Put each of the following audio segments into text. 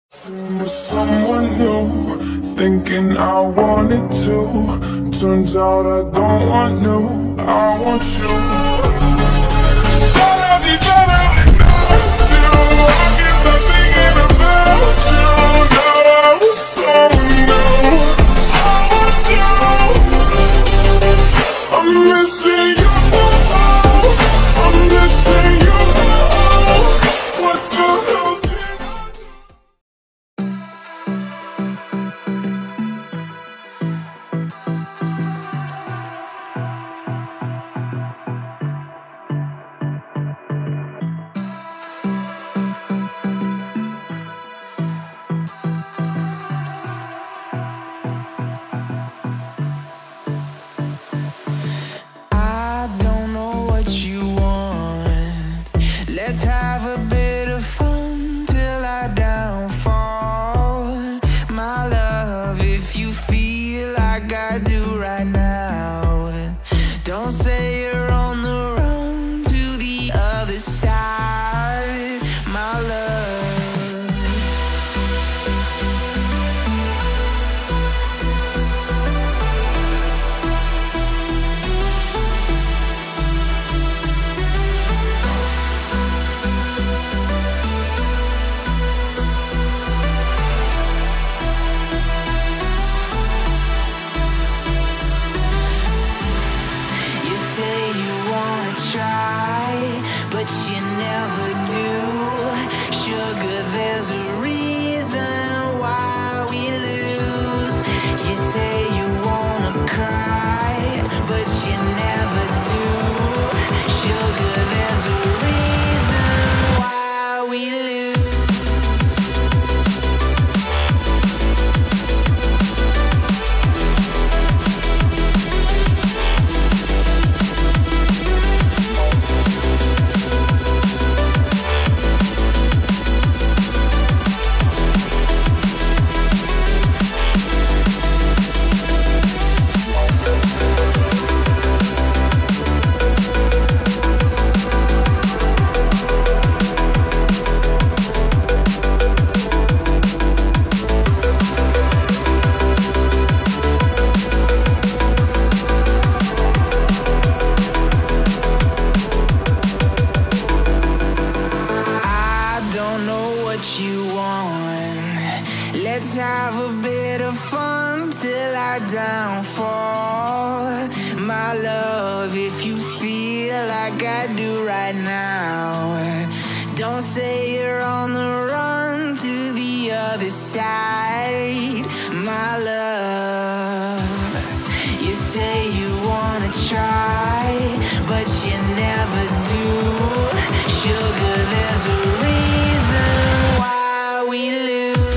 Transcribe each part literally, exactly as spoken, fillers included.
With someone new, thinking I wanted to. Turns out I don't want you, I want you. Gotta be better without you. I guess I'm thinking about you. Now I was so new, I want you. I'm missing you, I'm missing you. What the hell did I do? I don't know what you want. Let's have a bit of fun till I downfall. My love, if you feel like I do right now, don't say you're on the run to the other side. My love, you say you wanna try, but you never do. Sugar, there's a reason why we lose. You say you wanna cry, but you never do. Sugar, there's a reason why we lose. I don't know what you want. Let's have a bit of fun till I downfall. My love, if you feel like I do right now, don't say you're on the run to the other side. My love, you say you wanna try, but you never do. Sugar, there's a reason why we lose.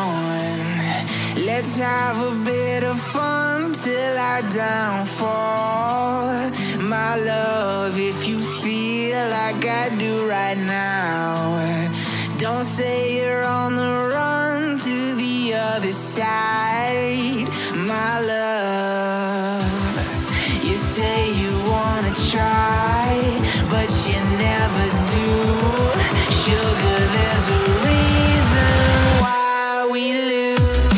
want. Let's have a bit of fun till I downfall. My love, if you feel like I do right now, don't say you're on the run to the other side. My love, you say you wanna try, but you never do. Sugar, there's a reason why we lose.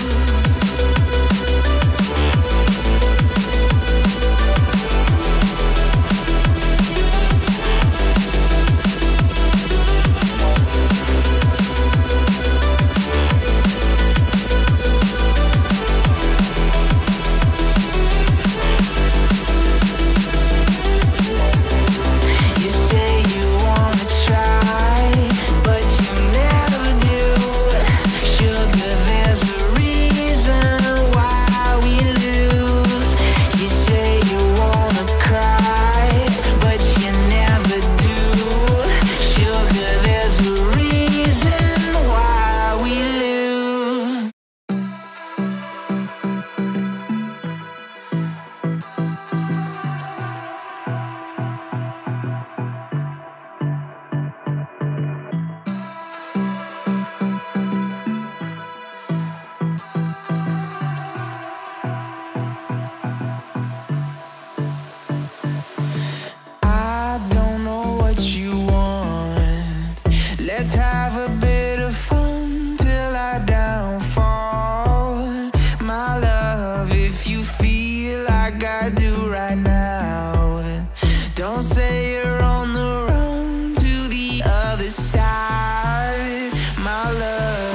Let's have a bit of fun till I downfall. My love, if you feel like I do right now, don't say you're on the run to the other side. My love,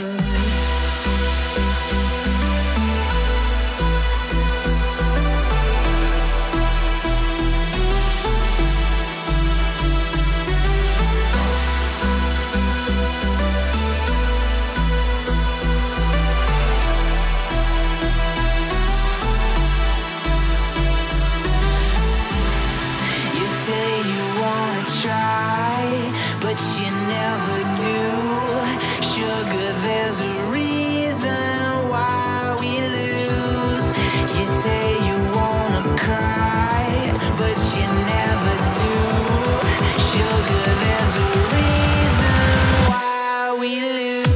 but you never do. Sugar, there's a reason why we lose. You say you wanna cry, but you never do. Sugar, there's a reason why we lose.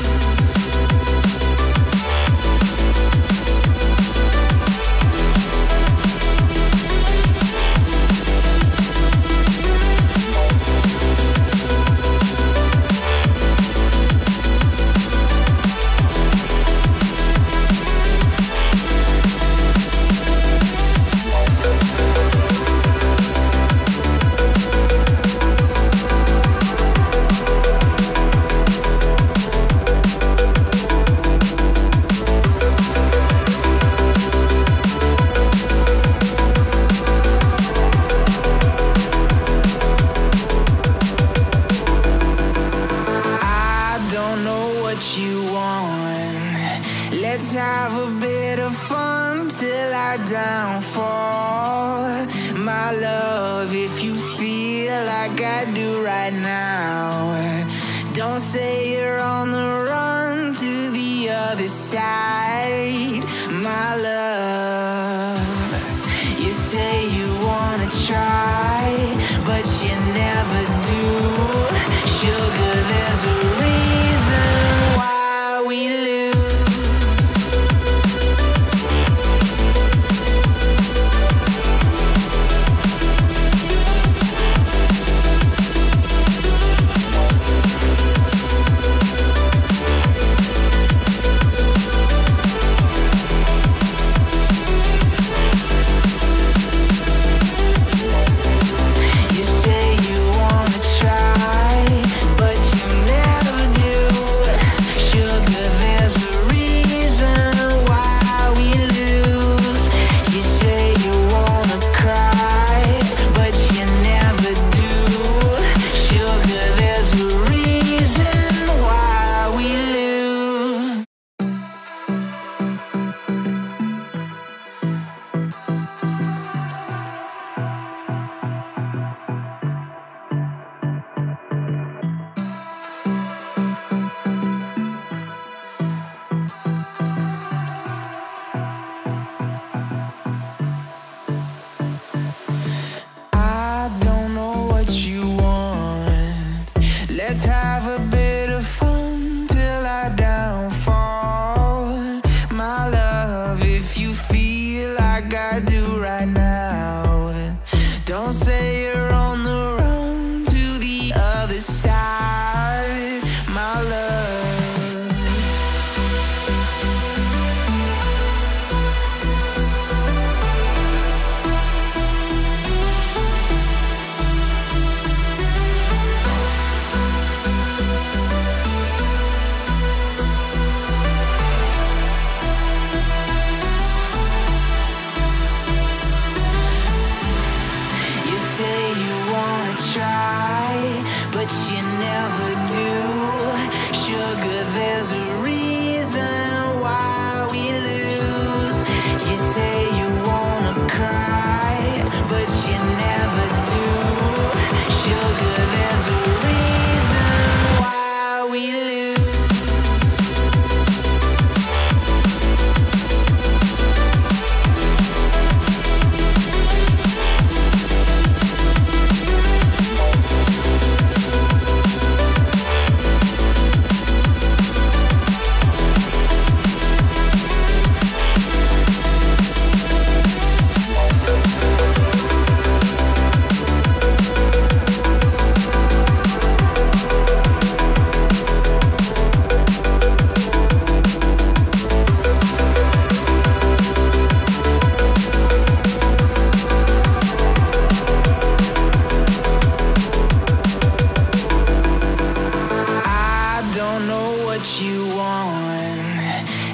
You want. Let's have a bit of fun till I downfall. My love, if you feel like I do right now, don't say you're on the run to the other side. My love, you say you wanna try, but you never do. Sugar, there's a reason why we lose.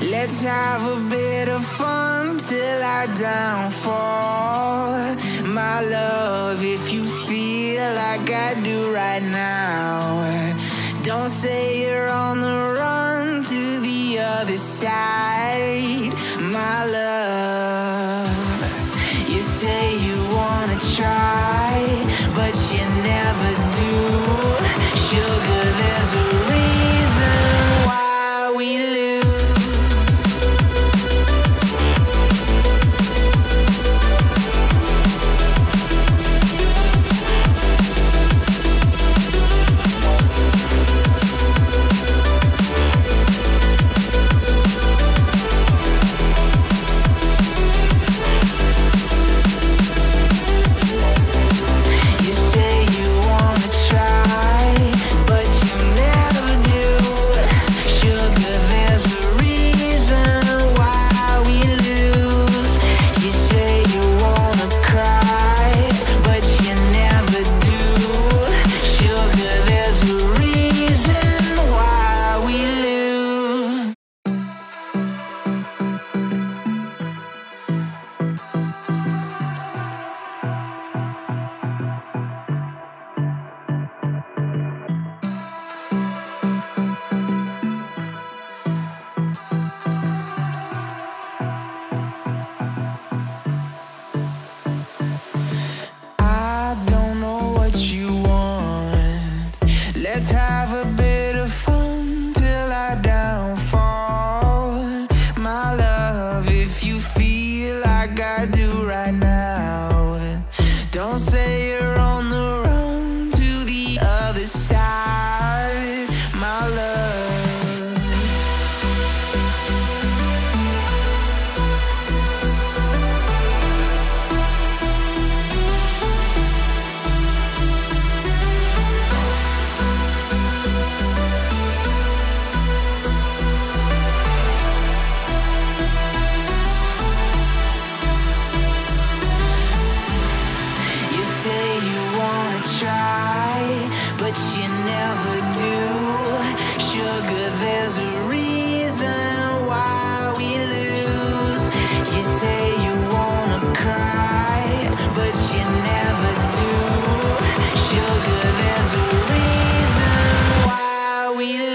Let's have a bit of fun till our downfall. My love, if you feel like I do right now, don't say you're on the run to the other side. My love, you say you wanna try, but you never do. Sugar, there's a reason why we lose. Let's have a bit of fun till I downfall. My love, if you feel like I do right now, don't say you're on the run to the other side. My love, but you never do. Sugar, there's a reason why we lose. You say you wanna cry, but you never do. Sugar, there's a reason why we lose.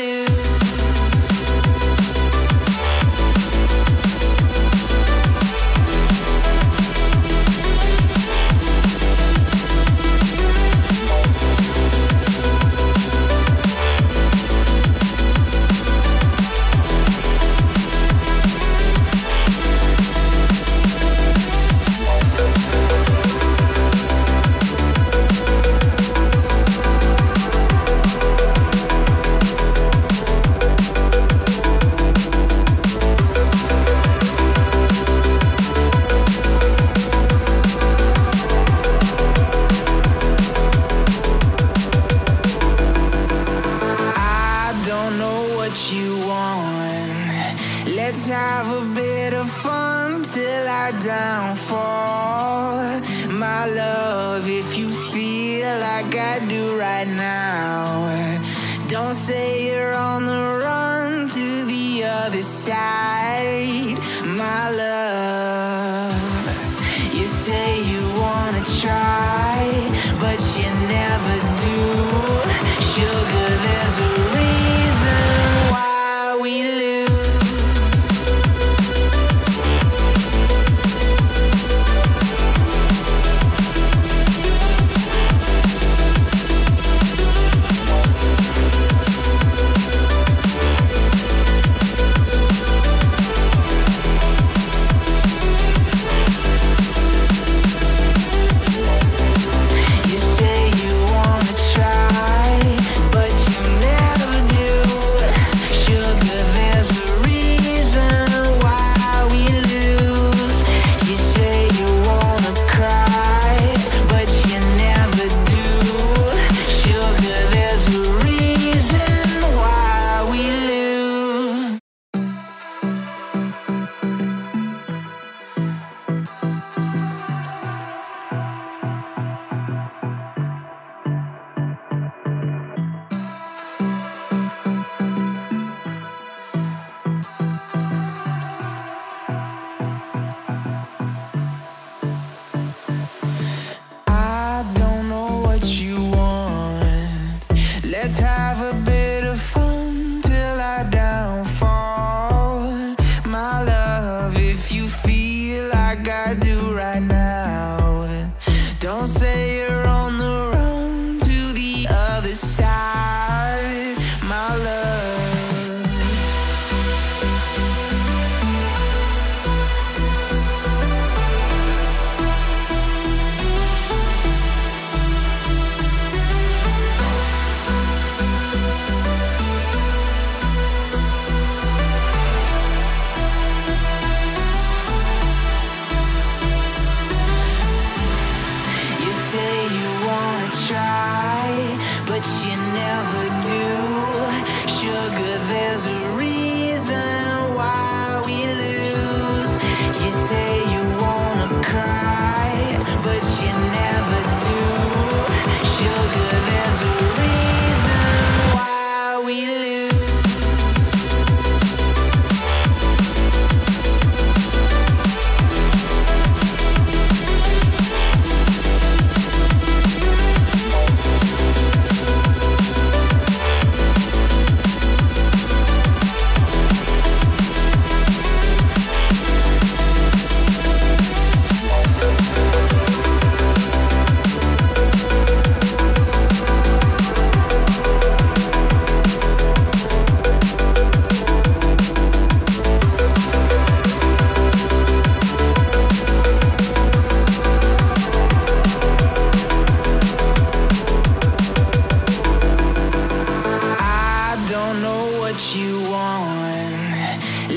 You want. Let's have a bit of fun till I downfall. My love, if you feel like I do right now, don't say you're on the run to the other side. My love, you say you wanna try, but you never do. Sugar, there's a reason why we lose.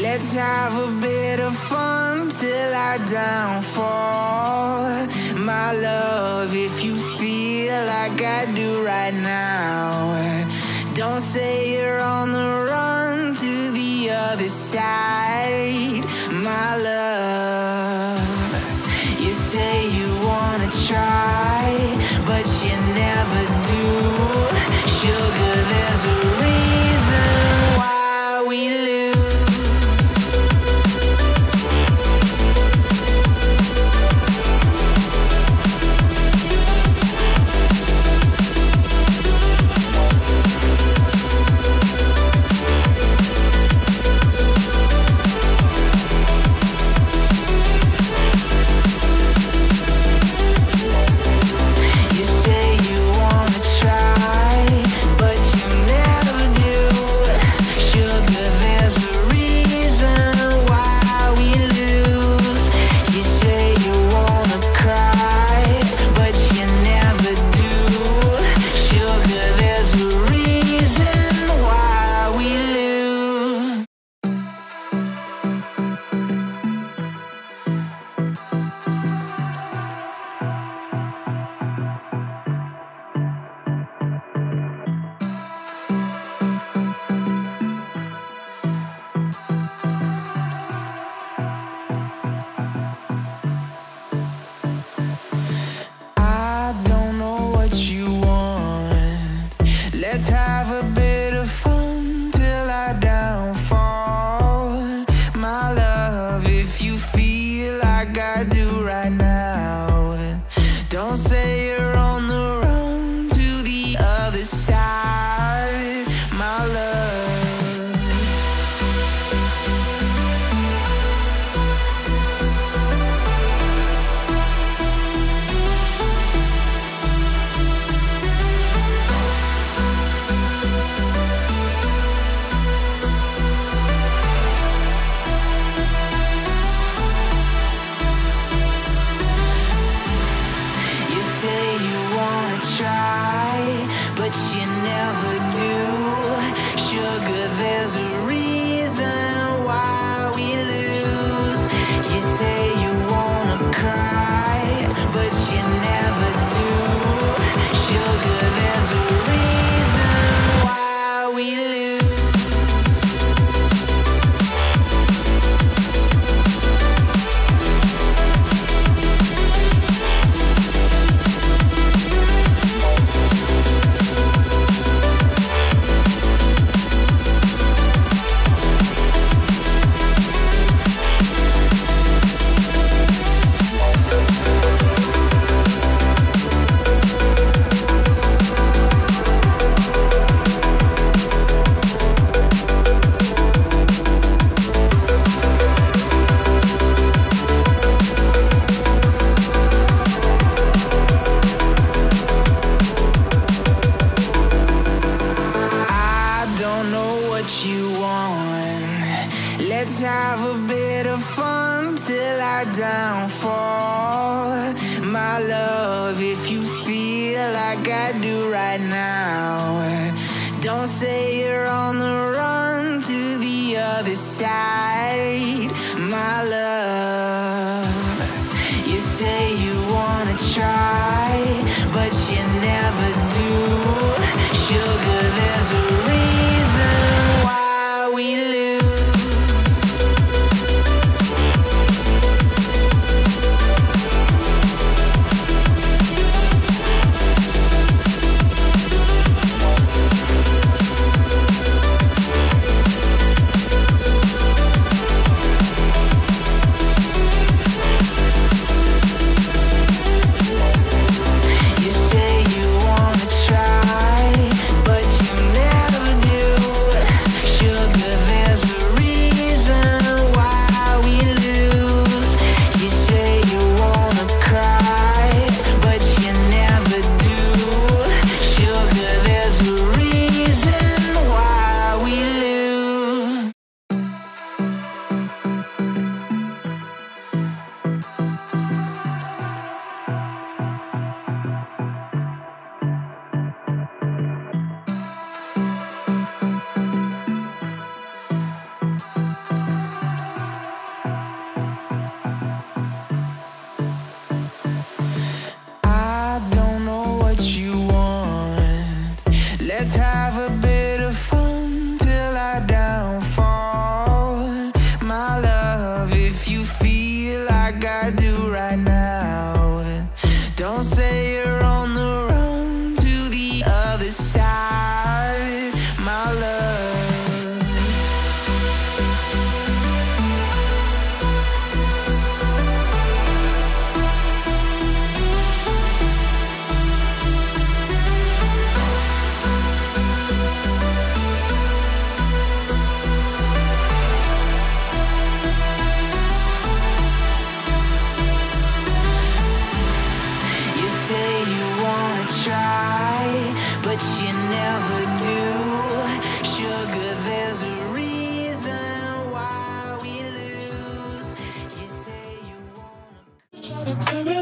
Let's have a bit of fun till I downfall. My love, if you feel like I do right now, don't say you're on the run to the other side. My love, you say you wanna try, but you never do. Sugar, there's a reason why we lose. Let's have a bit of fun till I downfall. My love, if you feel like I do right now, don't say you're on the run to the other side. My love, but you never do. Sugar, there's a reason why we lose. You say you wanna cry, but you never do. Sugar, there's a reason why we lose. You want. Let's have a bit of fun till I downfall. My love, if you feel like I do right now, don't say you're on the run to the other side. My love, you say you wanna try, but you never do. Sugar, there's a reason why we lose. You say you if you feel like I do right now. Don't say you're on the run to the other side, my love. Try, but you never do. Sugar, there's a reason why we lose. You say you wanna